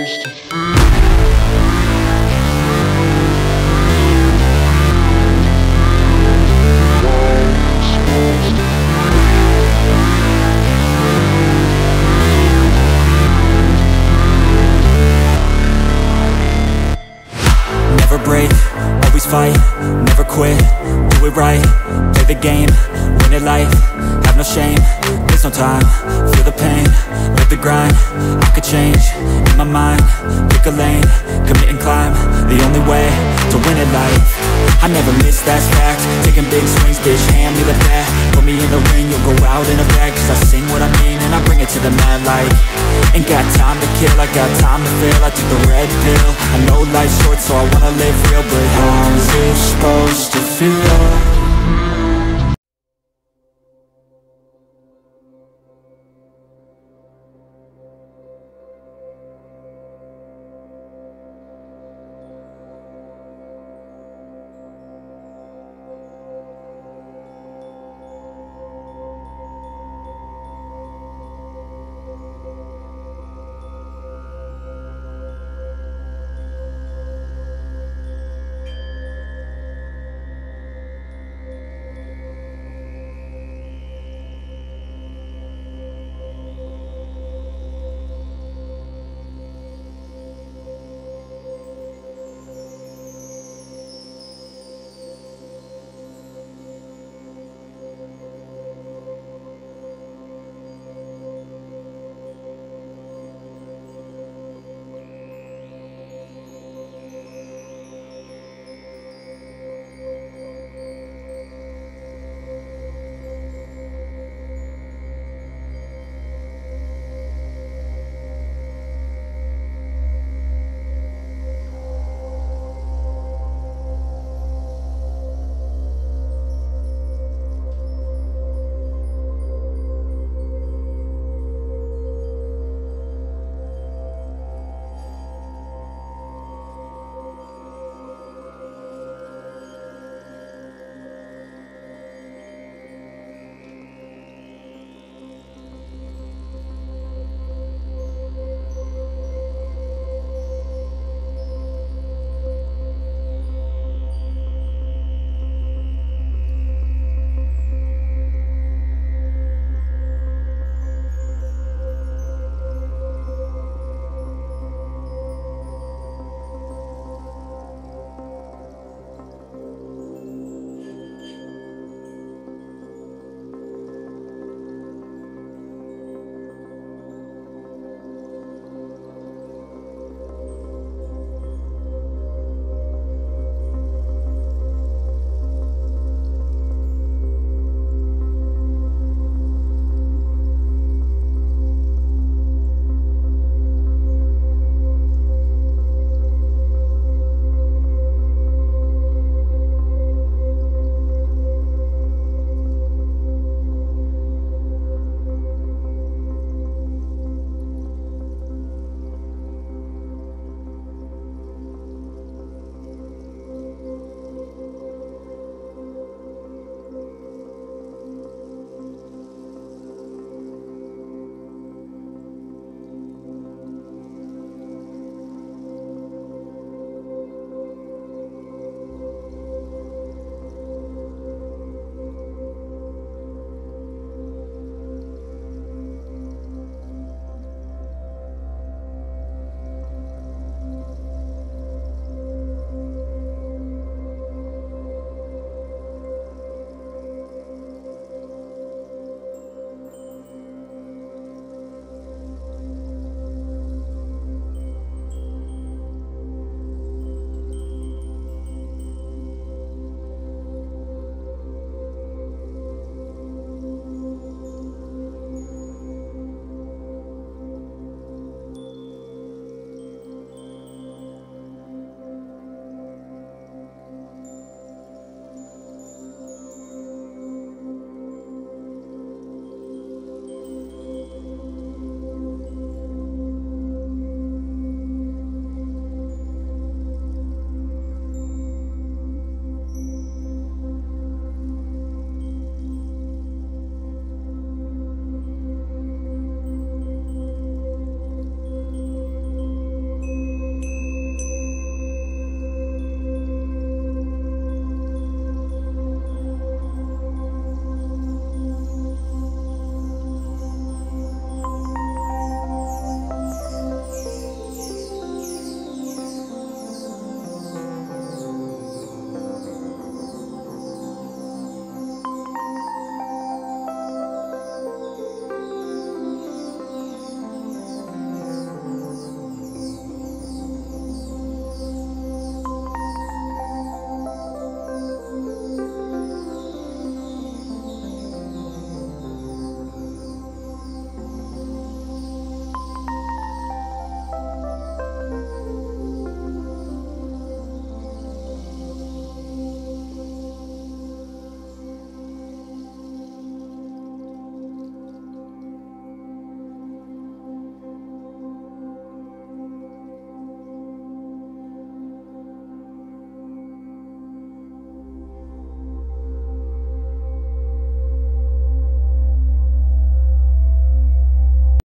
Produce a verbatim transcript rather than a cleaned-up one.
supposed to feel. Never break, always fight, never quit, do it right, play the game, win it life, have no shame, there's no time, feel the pain, live the grind, I could change, in my mind, pick a lane, commit and climb, the only way to win it life. I never miss, that's fact, taking big swings, bitch, hand me the bat, put me in the ring, you'll go out in a bag, cause I sing what I mean and I bring it to the mad light. Ain't got time to kill, I got time to feel, I took the red pill, I know life's short so I wanna live real, but how's it supposed to feel?